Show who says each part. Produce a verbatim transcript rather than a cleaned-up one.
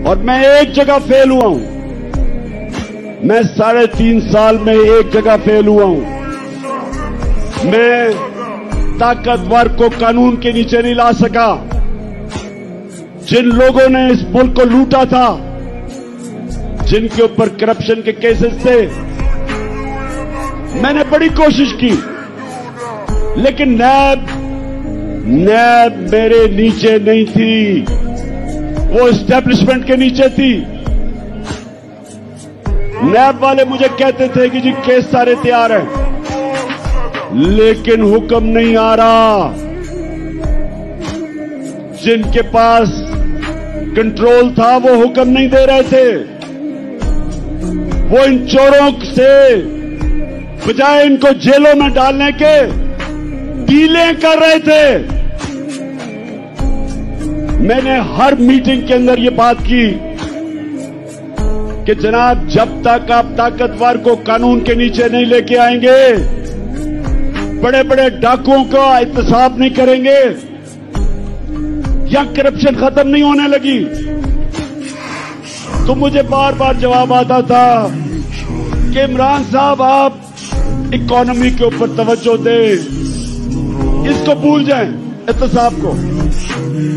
Speaker 1: और मैं एक जगह फेल हुआ हूं। मैं साढ़े तीन साल में एक जगह फेल हुआ हूं। मैं ताकतवर को कानून के नीचे नहीं ला सका। जिन लोगों ने इस मुल्क को लूटा था, जिनके ऊपर करप्शन के केसेस थे, मैंने बड़ी कोशिश की, लेकिन नैब नैब मेरे नीचे नहीं थी, वो एस्टेब्लिशमेंट के नीचे थी। नैब वाले मुझे कहते थे कि जी केस सारे तैयार हैं, लेकिन हुक्म नहीं आ रहा। जिनके पास कंट्रोल था वो हुक्म नहीं दे रहे थे। वो इन चोरों से बजाय इनको जेलों में डालने के डीलें कर रहे थे। मैंने हर मीटिंग के अंदर ये बात की कि जनाब, जब तक आप ताकतवर को कानून के नीचे नहीं लेके आएंगे, बड़े बड़े डाकुओं का एहतसाब नहीं करेंगे, या करप्शन खत्म नहीं होने लगी। तो मुझे बार बार जवाब आता था कि इमरान साहब, आप इकोनॉमी के ऊपर तवज्जो दें, इसको भूल जाएं, एहतसाब को।